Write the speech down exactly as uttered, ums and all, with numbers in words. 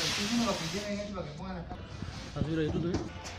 Esto es uno de los que tienen hecho para que pongan las cámaras. Así lo tú, ¿eh?